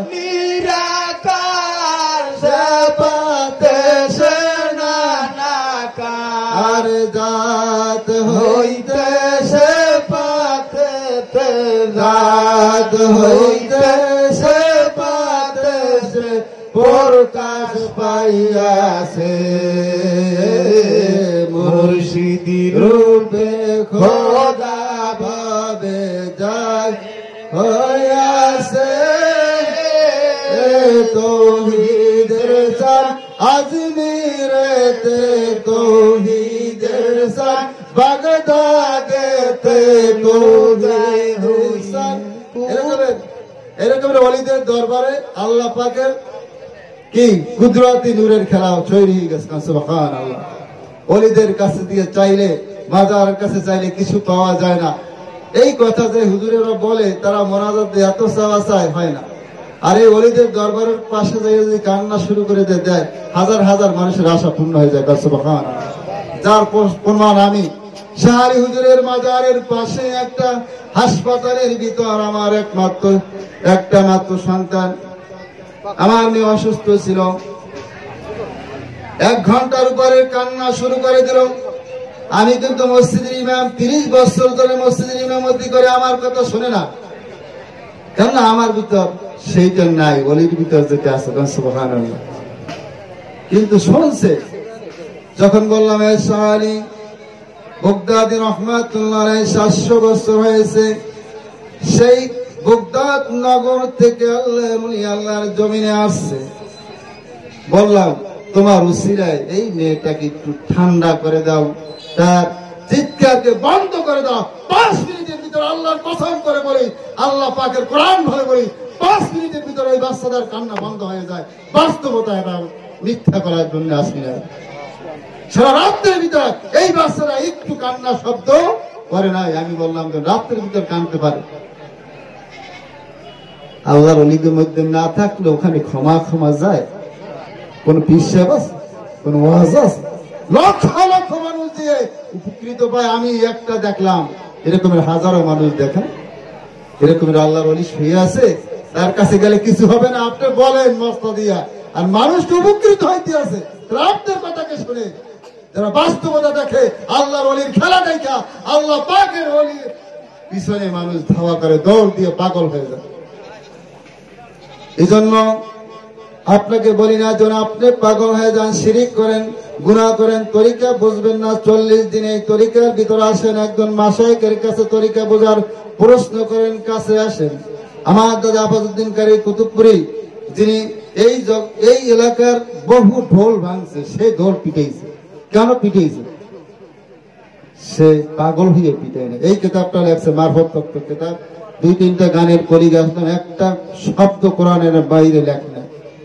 নিরাকার সে বাতে সে নানাকার, আর জাত হইতে সে পাতে জাত হইতে সে পাতে সে প্রকাশ পাইয়াছে মুর্শিদি রূপে খোদা ভাবে যায় হইয়াছে তৌহিদের সান আজমিরেতে তৌহিদের সান বাগদাদেতে তৌহিদের সান এরকমের ওলিদের দরবারে আল্লাহ পাকের কি কুদরতি নূরের খেলা তৈরি হয়ে গেছে। সুবহানাল্লাহ। ওলিদের কাছে দিয়ে চাইলে মাজারের কাছে চাইলে কিছু পাওয়া যায় না, এই কথা যে হুজুরেরা বলে তারা মোনাজাত দিয়ে এত চাওয়া চায় হয় না। আর এই ওলিদের দরবারের পাশে যাই যদি কান্না শুরু করে দেয় হাজার হাজার মানুষের আশা পূর্ণ হয়ে যায়। সুবহানাল্লাহ। যার প্রমাণ আমি শাহ আলী হুজুরের মাজারের পাশে একটা হাসপাতালের ভিতর আমার একটা মাত্র সন্তান, আমার মেয়ে অসুস্থ ছিল, 1 ঘন্টার উপরে কান্না শুরু করে দিল। আমি কিন্তু মসজিদের ইমাম, 30 বছর ধরে মসজিদের ইমামতি করে, আমার কথা শুনে না, কেননা আমার ভিতর সেইটা নাই, ওলির ভিতর যেটা আছে। সুবহানাল্লাহ। কিন্তু শুনছে যখন বললাম শাহ আলী বাগদাদি রহমাতুল্লাহ আলাইহি 700 বছর হয়েছে, সেই বাগদাদ নগর থেকে আল্লাহর জমিনে আসছে, বললাম তোমার উসিলায় এই মেয়েটাকে একটু ঠান্ডা করে দাও, তার চিৎকারকে বন্ধ করে দাও। 5 মিনিটের ভিতরে আল্লাহর কসম করে বলি, আল্লাহ পাকের কোরআন ধরে বলি, 5 মিনিটের ভিতরে এই বাচ্চাটার কান্না বন্ধ হয়ে যায়। বাস্তবতা এটা মিথ্যা করার জন্য আসি না। সারা রাত্রের ভিতর এই বাচ্চারা একটু কান্না শব্দ করে নাই। আমি বললাম যে রাত্রের ভিতর কাঁদতে পারে। আল্লাহর ওলিদের মধ্যে না থাকলে ওখানে ক্ষমা যায়? কোন পিসাব আছে? কোন ওয়াজ আছে? লক্ষ লক্ষ মানুষ দিয়ে উপকৃত পায়। আমি একটা দেখলাম, এরকমের হাজারো মানুষ দেখেন, এরকমের আল্লাহর ওলি শুয়ে আছে, তার কাছে গেলে কিছু হবে না, আপনি বলেন মস্ত দিয়া, আর মানুষ উপকৃত হইতে আছে আপনার কথাকে শুনে। যারা বাস্তবতা দেখে, আল্লাহর ওলির খেলা দেখা, আল্লাহ পাকের ওলির পিছনে মানুষ ধাওয়া করে, দৌড় দিয়ে পাগল হয়ে যায়। এই জন্য আপনাকে বলি না যেন আপনি পাগল হয়ে যান, শিরিক করেন, গুনাহ করেন, তরিকা বুঝবেন না। 40 দিনে এই তরিকার ভিতরে আসেন, একজন মাশায়েখের কাছে তরিকা বোঝার প্রশ্ন করেন, কাছে আসেন। আমার দাদা আফাজউদ্দিন কারি কুতুবপুরি, যিনি এই এলাকার বহু ঢোল ভাঙছে, সে ঢোল পিটাইছে। কেন পিটাইছে? সে পাগল হয়ে পিটায় না। এই কিতাবটা লেখছে মারফত তত্ত্ব কিতাব, 2-3টা গানের কলি গাছলাম, একটা শব্দ কোরআনের বাইরে লেখ না।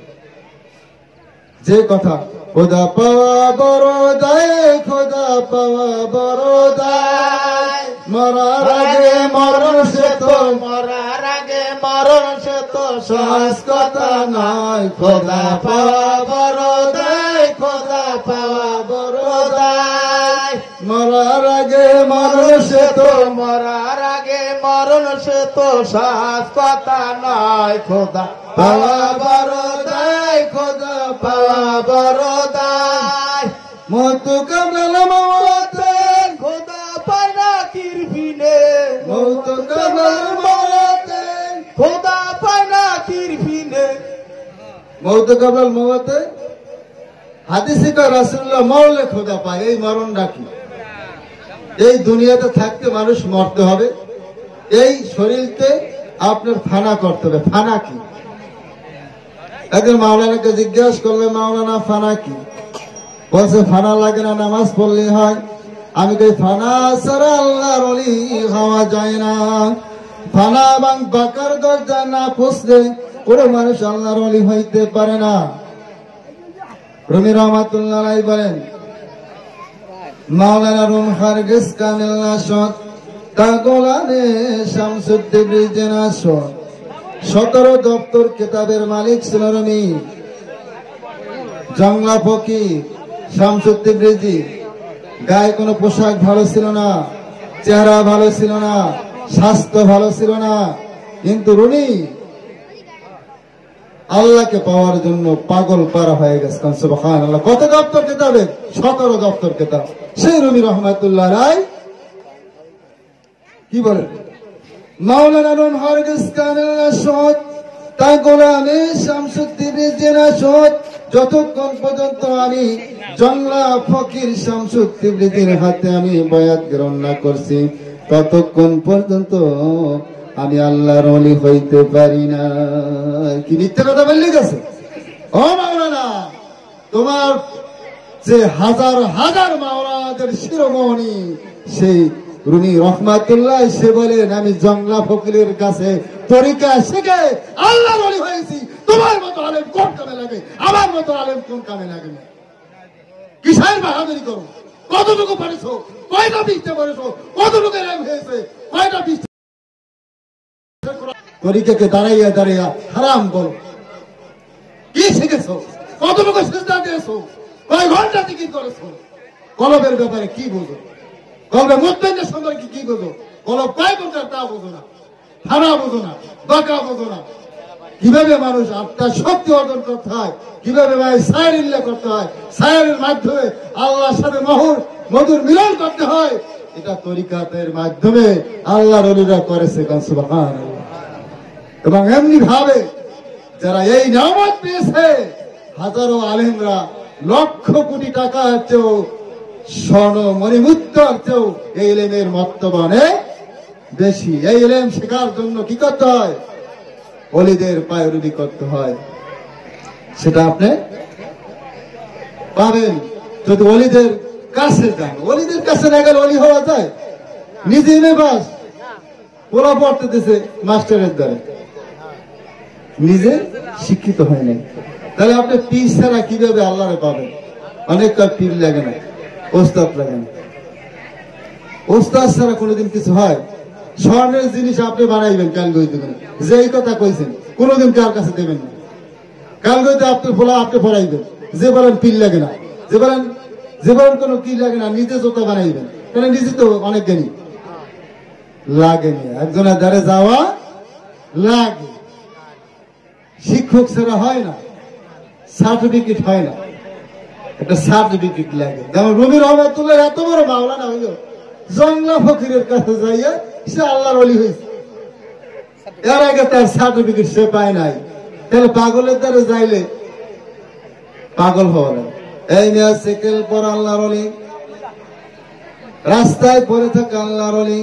যে কথা খোদা পাওয়া বড় দায়, খোদা পাওয়া বড় দায়, মরার আগে মরণ সে তো, মরার আগে মরণ সে তো সহজ কথা নয়। খোদা পাওয়া বড় দায়, খোদা পাওয়া বড় দায়, মরার আগে মরণ সে তো, মরার আগে মরণ সে তো সহজ কথা নয়। খোদা পাওয়া বড় দায়, খোদা পাওয়া বড় দায়, মতো কামরাল মওতে খোদা পায় না কিরফিনে, মতো কামরাল মওতে খোদা পায় না কিরফিনে। মতো কামরাল মওতে হাদিসে কয় রাসূলুল্লাহ মরলে খোদা পায়। এই মরণটা কি? এই দুনিয়াতে থাকতে মানুষ মরতে হবে, এই শরীরতে আপনার ফানা করতে হবে। ফানা কি? একজন মাওলানাকে জিজ্ঞাসা করলে, মাওলানা ফানা কি? বলছে ফানা লাগে না, নামাজ পড়লেই হয়। আমি কই ফানা ছাড়া আল্লাহর ওলি হওয়া যায় না। ফানা এবং বাকার দরজা না পৌঁছলে কোনো মানুষ আল্লাহর ওলি হইতে পারে না। রুমি রহমাতুল্লাহ আলাইহি বলেন, মাওলানা রুম হারগিজ কামিল নাশদ তা গোলানে শামসুদ্দিন রিজনাশদ। 17 দপ্তর কিতাবের মালিক ছিল রুমি। জংলা ফকির শামসুদ্দিন রিজি। গায়ে কোনো পোশাক ভালো ছিল না, চেহারা ভালো ছিল না, স্বাস্থ্য ভালো ছিল না, কিন্তু রুমি আল্লাহকে পাওয়ার জন্য পাগল পারা হয়ে গেছে। সুবহানাল্লাহ। কত দপ্তর কিতাবে? 17 দপ্তর কিতাব। সেই রুমি রহমাতুল্লাহ আলাইহি কি বলেন? মাওলানা রুম হারগিজ কামিল নাশদ তা গোলামে শামসুদ্দিন রিজনাশদ যতক্ষণ পর্যন্ত আমি জংলা ফকির শামসুদ তিবরিজির হাতে আমি বয়াত গ্রহণ না করছি ততক্ষণ পর্যন্ত আমি আল্লাহর ওলি হইতে পারি না। কি মিথ্যে কথা বললি গেছে? ও মাওলানা, তোমার যে হাজার হাজার মাওলানাদের শিরোমণি সেই রুমি রহমাতুল্লাহ সে বলেন আমি জংলা ফকিরের কাছে তরিকা শিখে আল্লাহর ওলি হয়েছি। তোমার মতো আলেম কোন কামে লাগে? আমার মতো আলেম কোন কামে লাগে? কিসের বাহাদুরি করো? কতটুকু পড়েছো? কয়টা বিছতে পড়েছো? কতটুকু এলেম হয়েছে? কয়টা বিছতে তরিকাকে দাঁড়াইয়া দাঁড়াইয়া হারাম বলো। কি শিখেছো? কতটুকু সিজদা দিয়েছো? কয় ঘন্টা জিকির করেছো? কলবের ব্যাপারে কি বুঝো? কলবে মুত্তাকিনের সম্পর্কে কি বুঝো? কলব কয় প্রকার তা বুঝো না, হারা বুঝো না, বাঁকা বুঝো না। কিভাবে মানুষ আত্মার শক্তি অর্জন করতে হয়, কিভাবে সায়ের ইল্লা করতে হয়, সায়ের মাধ্যমে আল্লাহর সাথে মধুর মিলন করতে হয়, এটা তরিকাতের মাধ্যমে আল্লাহর ওলিরা করেছে। সুবহানাল্লাহ। এবং এমনি ভাবে যারা এই নিয়ামত পেয়েছে হাজারো আলেমরা লক্ষ কোটি টাকার চেয়েও স্বর্ণ মণিমুক্তার চেয়েও এই ইলমের মর্তবা অনেক বেশি। এই ইলম শেখার জন্য কি করতে হয়? ওলিদের পায়রুবি করতে হয়। সেটা আপনি পাবেন যদি ওলিদের কাছে যান। ওলিদের কাছে না গেলে ওলি হওয়া যায়? নিজে নেবাস ওরা পড়তে দিছে মাস্টারের দ্বারা, নিজে শিক্ষিত হয় নাই, তাহলে আপনি পীর ছাড়া কিভাবে আল্লাহরে পাবেন? অনেক পীর লাগে না, ওস্তাদ লাগে না। ওস্তাদ ছাড়া কোনোদিন কিছু হয়? স্বর্ণের জিনিস আপনি বানাইবেন কাল গই দেবেন, যে এই কথা কইছেন কোনোদিন কার কাছে দেবেন না। কাল গইতে আপনি বলা আপনি পড়াইবেন, যে বলেন পীর লাগে না, যে বলেন কোনো কি লাগে না, নিজে জোতা বানাইবেন। কেন? নিজে তো অনেক জ্ঞানী লাগেনি, একজনের দ্বারে যাওয়া লাগে। শিক্ষক ছাড়া হয় না, সার্টিফিকেট হয় না, একটা সার্টিফিকেট লাগে। যেমন রুমি রহমাতুল্লাহ এত বড় মাওলানা হইল, জংলা ফকিরের কাছে যাইয়া সে আল্লাহর ওলি হয়েছে, এর আগে তার সার্টিফিকেট সে পায় নাই। তাহলে পাগলের দ্বারা যাইলে পাগল হওয়া লাগে। এই নিয়ে সাইকেল পর আল্লাহর ওলি, রাস্তায় পড়ে থাকে আল্লাহর ওলি,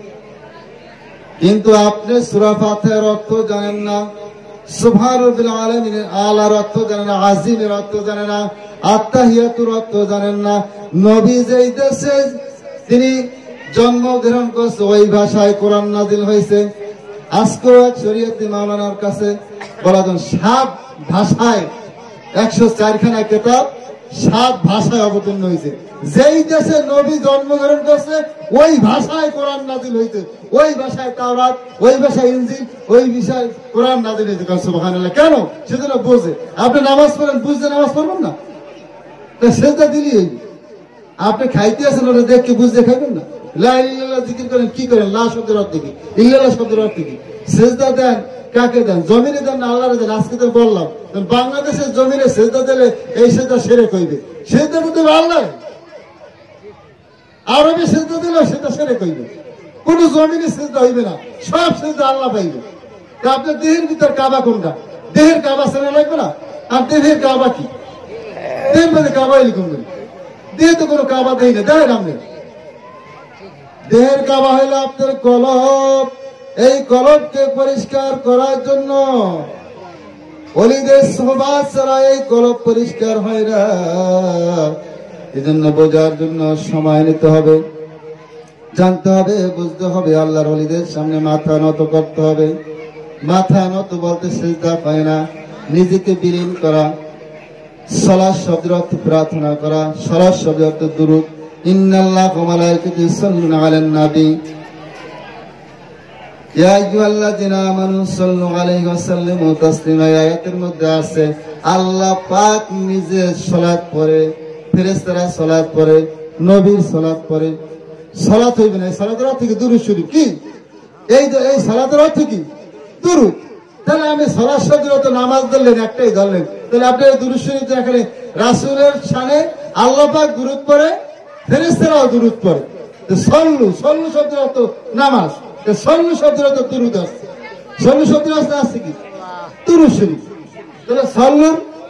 কিন্তু আপনি সূরা ফাতিহার অর্থ জানেন না, সুবহান রাব্বিল আলামিনের আলার অর্থ জানেন না, আজিমের অর্থ জানেন না, আত্তাহিয়াতুর অর্থ জানেন না। নবী যেই দেশে তিনি জন্মগ্রহণ করছে ওই ভাষায় কোরআন নাজিল হয়েছে। আজকেও এক শরীয়তি মাওলানার কাছে বলা যায় 7 ভাষায় 104 খানা কিতাব 7 ভাষায় অবতীর্ণ হয়েছে। যেই দেশে নবী জন্মগ্রহণ করছে ওই ভাষায় কোরআন নাজিল হয়েছে, ওই ভাষায় তাওরাত, ওই ভাষায় ইনজিল, ওই ভাষায় কোরআন নাজিল হয়েছে। সুবহানাল্লাহ। কেন? সেজন্য বোঝে। আপনি নামাজ পড়েন, বুঝতে নামাজ পড়বেন না, সেজদা দিলি হইবে। আপনি খাইতে আছেন ওটা দেখে বুঝতে খাইবেন না। লা ইলাহা ইল্লাল্লাহ জিকির করেন, কি করেন? লা শব্দের অর্থ কি? ইল্লাল্লাহ শব্দের অর্থ কি? সেজদা দেন কাকে দেন? জমিনে দেন না আল্লাহরে দেন? আজকে তো বললাম বাংলাদেশের জমিনে সেজদা দিলে এই সেজদা সেরে কইবে, সেজদা তো আল্লাহ। আরবে সেজদা দিলেও সেটা সেরে কইবে, কোন জমিনে সেজদা হইবে না, সব সেজদা আল্লাহ পাইবে। তা আপনার দেহের ভিতর কাবা কোনটা? দেহের কাবা সেরে লাগবে না? আর দেহের কাবা কি? দেহের মধ্যে কাবা এলি কোনদিন? দেহে তো কোনো কাবা দেই না, দেয় নাম নেই। দেহের কাবা হইলে আপনার কলব। এই কলবকে পরিষ্কার করার জন্য ওলিদের সুহবাত ছাড়া এই কলব পরিষ্কার হয় না। এই জন্য বোঝার জন্য সময় নিতে হবে, জানতে হবে, বুঝতে হবে। আল্লাহর ওলিদের সামনে মাথা নত করতে হবে। মাথা নত বলতে সিজদা পায় না, নিজেকে বিলীন করা। সালাত শব্দের অর্থ প্রার্থনা করা, সালাত শব্দের অর্থ দুরূদ। ইন্নাল্লাহা ওয়া মালাইকাতুহু ইউসাল্লুনা আলান নবী ইয়া আইয়ুহাল্লাযীনা আমানু সাল্লু আলাইহি ওয়া সাল্লিমু তাসলিমা। আয়াতের মধ্যে আছে আল্লাহ পাক নিজে সালাত পড়ে, ফেরেশতারা সালাত পড়ে, নবীর সালাত পড়ে। সালাত হইবে না, সালাতের অর্থ কি? দুরূদ শরীফ। কি এই সালাতের অর্থ কি? দুরূদ। তাহলে আমি সালাত শব্দের অর্থ নামাজ ধরলেন, একটাই ধরলেন, তাহলে আপনি দুরূদ শরীফ এখানে রাসূলের শানে আল্লাহ পাক দুরূদ পড়ে, ফেরেশতারাও দুরূদ পড়ে। তো সল্লু শব্দের অর্থ নামাজ, তো সল্লু শব্দের অর্থ দুরূদ আছে। সল্লু শব্দের অর্থ আছে কি? দুরূদ শরীফ। তাহলে সল্লুর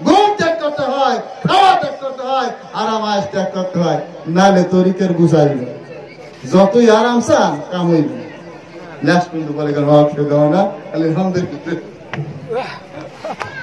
ঘুম ত্যাগ করতে হয়, খাওয়া ত্যাগ করতে হয়, আরাম আয়েশ ত্যাগ করতে হয়, নালে তরিকের গুছাইবে। যতই আরাম চান কাম হইবে। লাস্ট পর্যন্ত বলে গেল না আলহামদুলিল্লাহ।